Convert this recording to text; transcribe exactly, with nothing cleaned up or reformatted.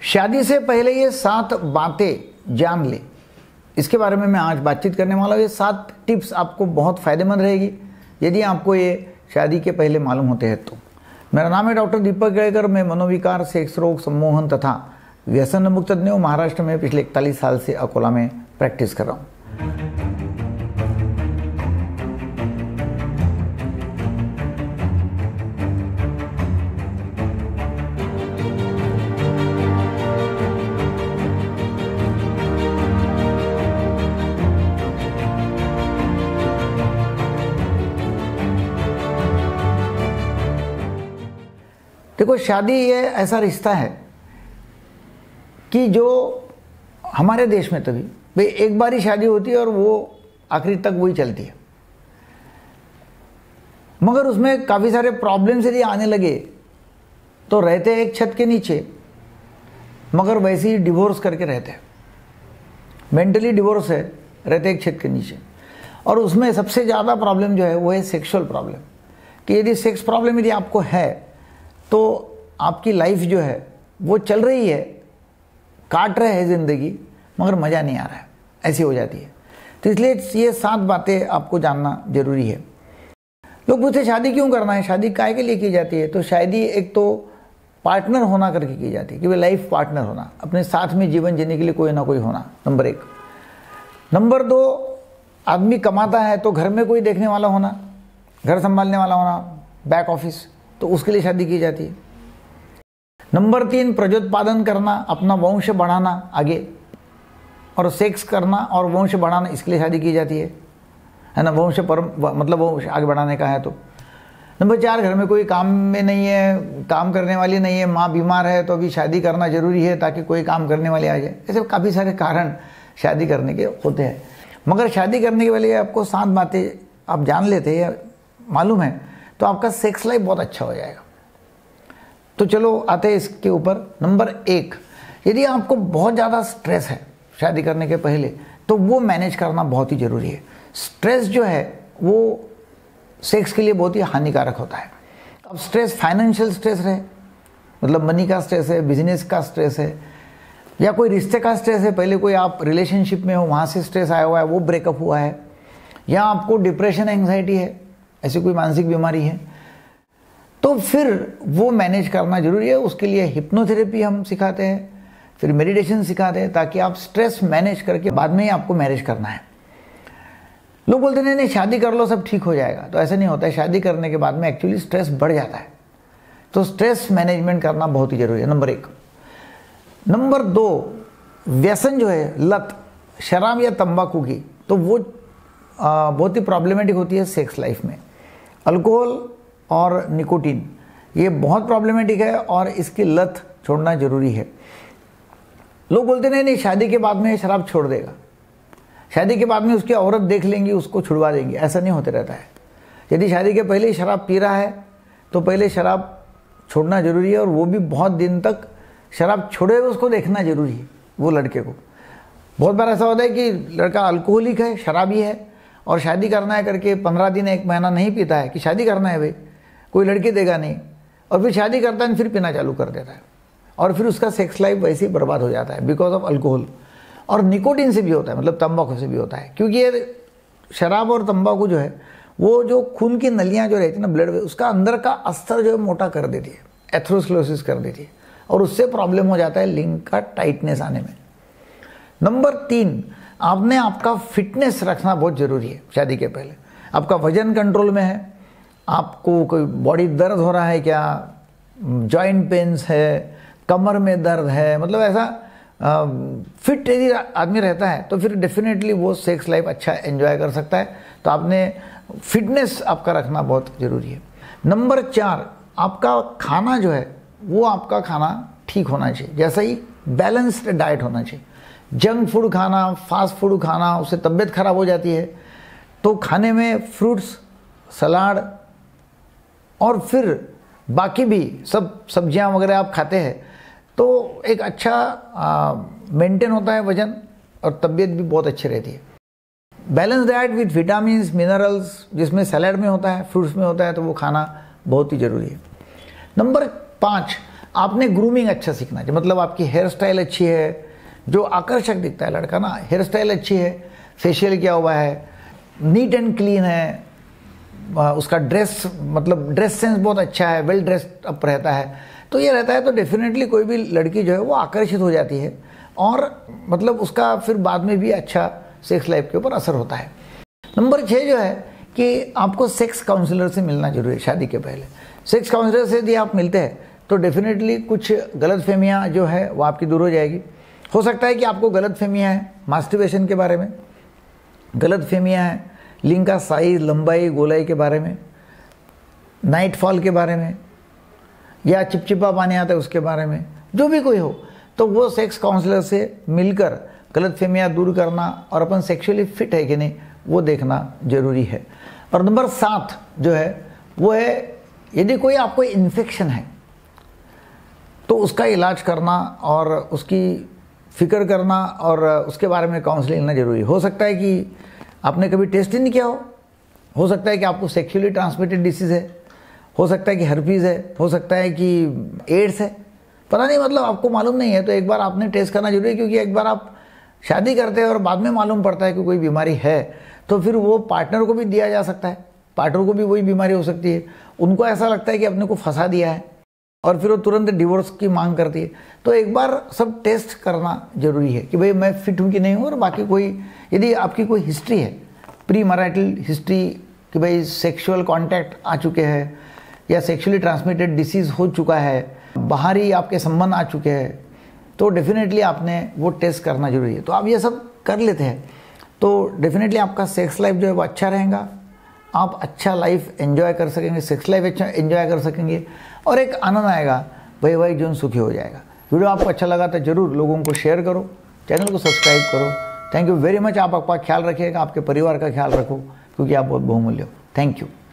शादी से पहले ये सात बातें जान ले, इसके बारे में मैं आज बातचीत करने वाला हूँ। ये सात टिप्स आपको बहुत फ़ायदेमंद रहेगी यदि आपको ये शादी के पहले मालूम होते हैं तो। मेरा नाम है डॉक्टर दीपक केड़कर। मैं मनोविकार, सेक्स रोग, सम्मोहन तथा व्यसन मुक्त तज्ञ हूँ। महाराष्ट्र में पिछले इकतालीस साल से अकोला में प्रैक्टिस कर रहा हूँ। देखो, शादी ये ऐसा रिश्ता है कि जो हमारे देश में तभी भाई एक बार ही शादी होती है और वो आखिरी तक वही चलती है, मगर उसमें काफ़ी सारे प्रॉब्लम्स यदि आने लगे तो रहते एक छत के नीचे मगर वैसे ही डिवोर्स करके रहते हैं। मेंटली डिवोर्स है, रहते एक छत के नीचे। और उसमें सबसे ज़्यादा प्रॉब्लम जो है वो है सेक्सुअल प्रॉब्लम, कि यदि सेक्स प्रॉब्लम यदि आपको है तो आपकी लाइफ जो है वो चल रही है, काट रहे हैं ज़िंदगी, मगर मज़ा नहीं आ रहा है, ऐसी हो जाती है। तो इसलिए ये सात बातें आपको जानना जरूरी है। लोग पूछते शादी क्यों करना है, शादी काय के लिए की जाती है? तो शादी एक तो पार्टनर होना करके की जाती है, कि भाई लाइफ पार्टनर होना, अपने साथ में जीवन जीने के लिए कोई ना कोई होना, नंबर एक। नंबर दो, आदमी कमाता है तो घर में कोई देखने वाला होना, घर संभालने वाला होना, बैक ऑफिस, तो उसके लिए शादी की जाती है। नंबर तीन, प्रजोत्पादन करना, अपना वंश बढ़ाना आगे, और सेक्स करना और वंश बढ़ाना, इसके लिए शादी की जाती है, है ना, वंश पर मतलब वंश आगे बढ़ाने का है तो। नंबर चार, घर में कोई काम में नहीं है, काम करने वाली नहीं है, माँ बीमार है तो अभी शादी करना जरूरी है ताकि कोई काम करने वाले आ जाए। ऐसे काफ़ी सारे कारण शादी करने के होते हैं, मगर शादी करने के वाले आपको सात बातें आप जान लेते हैं, मालूम है, तो आपका सेक्स लाइफ बहुत अच्छा हो जाएगा। तो चलो आते हैं इसके ऊपर। नंबर एक, यदि आपको बहुत ज़्यादा स्ट्रेस है शादी करने के पहले तो वो मैनेज करना बहुत ही ज़रूरी है। स्ट्रेस जो है वो सेक्स के लिए बहुत ही हानिकारक होता है। अब स्ट्रेस फाइनेंशियल स्ट्रेस रहे, मतलब मनी का स्ट्रेस है, बिजनेस का स्ट्रेस है, या कोई रिश्ते का स्ट्रेस है, पहले कोई आप रिलेशनशिप में हो वहाँ से स्ट्रेस आया हुआ है, वो ब्रेकअप हुआ है, या आपको डिप्रेशन, एंग्जाइटी है, ऐसी कोई मानसिक बीमारी है, तो फिर वो मैनेज करना जरूरी है। उसके लिए हिप्नोथेरेपी हम सिखाते हैं, फिर मेडिटेशन सिखाते हैं, ताकि आप स्ट्रेस मैनेज करके बाद में ही आपको मैनेज करना है। लोग बोलते नहीं नहीं शादी कर लो सब ठीक हो जाएगा, तो ऐसा नहीं होता है। शादी करने के बाद में एक्चुअली स्ट्रेस बढ़ जाता है, तो स्ट्रेस मैनेजमेंट करना बहुत ही जरूरी है, नंबर एक। नंबर दो, व्यसन जो है, लत शराब या तंबाकू की, तो वो आ, बहुत ही प्रॉब्लमेटिक होती है सेक्स लाइफ में। अल्कोहल और निकोटीन ये बहुत प्रॉब्लमेटिक है और इसकी लत छोड़ना जरूरी है। लोग बोलते नहीं नहीं शादी के बाद में शराब छोड़ देगा, शादी के बाद में उसकी औरत देख लेंगी उसको छुड़वा देंगी, ऐसा नहीं होते रहता है। यदि शादी के पहले ही शराब पी रहा है तो पहले शराब छोड़ना जरूरी है, और वो भी बहुत दिन तक शराब छोड़े हुए उसको देखना जरूरी है वो लड़के को। बहुत बार ऐसा होता है कि लड़का अल्कोहलिक है, शराबी है, और शादी करना है करके पंद्रह दिन एक महीना नहीं पीता है, कि शादी करना है भाई, कोई लड़की देगा नहीं, और फिर शादी करता है फिर पीना चालू कर देता है, और फिर उसका सेक्स लाइफ वैसे ही बर्बाद हो जाता है बिकॉज ऑफ अल्कोहल। और निकोटीन से भी होता है, मतलब तंबाकू से भी होता है, क्योंकि ये शराब और तंबाकू जो है वो जो खून की नलियाँ जो रहती है ना, ब्लड, उसका अंदर का अस्तर जो है मोटा कर देती है, एथेरोस्क्लेरोसिस कर देती है, और उससे प्रॉब्लम हो जाता है लिंग का टाइटनेस आने में। नंबर तीन, आपने आपका फिटनेस रखना बहुत ज़रूरी है शादी के पहले। आपका वजन कंट्रोल में है, आपको कोई बॉडी दर्द हो रहा है क्या, जॉइंट पेन्स है, कमर में दर्द है, मतलब ऐसा फिट यदि आदमी रहता है तो फिर डेफिनेटली वो सेक्स लाइफ अच्छा एंजॉय कर सकता है। तो आपने फिटनेस आपका रखना बहुत ज़रूरी है। नंबर चार, आपका खाना जो है वो आपका खाना ठीक होना चाहिए, जैसा ही बैलेंस्ड डाइट होना चाहिए। जंक फूड खाना, फास्ट फूड खाना, उससे तबीयत खराब हो जाती है। तो खाने में फ्रूट्स, सलाद, और फिर बाकी भी सब सब्जियां वगैरह आप खाते हैं तो एक अच्छा मेंटेन होता है वजन, और तबीयत भी बहुत अच्छी रहती है। Balance diet with vitamins, minerals, जिसमें सलाद में होता है, फ्रूट्स में होता है, तो वो खाना बहुत ही ज़रूरी है। नंबर पाँच, आपने ग्रूमिंग अच्छा सीखना चाहिए, मतलब आपकी हेयर स्टाइल अच्छी है, जो आकर्षक दिखता है लड़का ना, हेयर स्टाइल अच्छी है, फेशियल किया हुआ है, नीट एंड क्लीन है, उसका ड्रेस मतलब ड्रेस सेंस बहुत अच्छा है, वेल ड्रेस्ड अप रहता है, तो ये रहता है तो डेफिनेटली कोई भी लड़की जो है वो आकर्षित हो जाती है और मतलब उसका फिर बाद में भी अच्छा सेक्स लाइफ के ऊपर असर होता है। नंबर छः जो है कि आपको सेक्स काउंसलर से मिलना जरूरी है शादी के पहले। सेक्स काउंसलर से यदि आप मिलते हैं तो डेफिनेटली कुछ गलतफहमियां जो है वो आपकी दूर हो जाएगी। हो सकता है कि आपको गलतफहमियां हैं मास्टरबेशन के बारे में, गलतफहमियां हैं लिंग का साइज, लंबाई, गोलाई के बारे में, नाइट फॉल के बारे में, या चिपचिपा पानी आता है उसके बारे में, जो भी कोई हो तो वो सेक्स काउंसलर से मिलकर गलतफहमियां दूर करना और अपन सेक्सुअली फिट है कि नहीं वो देखना जरूरी है। और नंबर सात जो है वो है यदि कोई आपको इन्फेक्शन है तो उसका इलाज करना और उसकी फिक्र करना और उसके बारे में काउंसलिंग लेना जरूरी है। हो सकता है कि आपने कभी टेस्ट ही नहीं किया हो हो सकता है कि आपको सेक्सुअली ट्रांसमिटेड डिसीज़ है, हो सकता है कि हर्पीज़ है, हो सकता है कि एड्स है, पता नहीं, मतलब आपको मालूम नहीं है, तो एक बार आपने टेस्ट करना जरूरी है। क्योंकि एक बार आप शादी करते हैं और बाद में मालूम पड़ता है कि कोई बीमारी है तो फिर वो पार्टनर को भी दिया जा सकता है, पार्टनर को भी वही बीमारी हो सकती है, उनको ऐसा लगता है कि अपने को फंसा दिया है और फिर वो तुरंत डिवोर्स की मांग करती है। तो एक बार सब टेस्ट करना जरूरी है कि भाई मैं फिट हूँ कि नहीं हूँ। और बाकी कोई यदि आपकी कोई हिस्ट्री है, प्री मैरिटल हिस्ट्री कि भाई सेक्सुअल कांटेक्ट आ चुके हैं या सेक्सुअली ट्रांसमिटेड डिसीज़ हो चुका है, बाहरी आपके संबंध आ चुके हैं, तो डेफिनेटली आपने वो टेस्ट करना जरूरी है। तो आप ये सब कर लेते हैं तो डेफिनेटली आपका सेक्स लाइफ जो है वो अच्छा रहेगा, आप अच्छा लाइफ एंजॉय कर सकेंगे, सेक्स लाइफ अच्छा एंजॉय कर सकेंगे और एक आनंद आएगा, भाई भाई जीवन सुखी हो जाएगा। वीडियो आपको अच्छा लगा तो जरूर लोगों को शेयर करो, चैनल को सब्सक्राइब करो। Thank you very much. आप आपका ख्याल रखिएगा, आपके परिवार का ख्याल रखो क्योंकि आप बहुत बहुमूल्य हो। Thank you.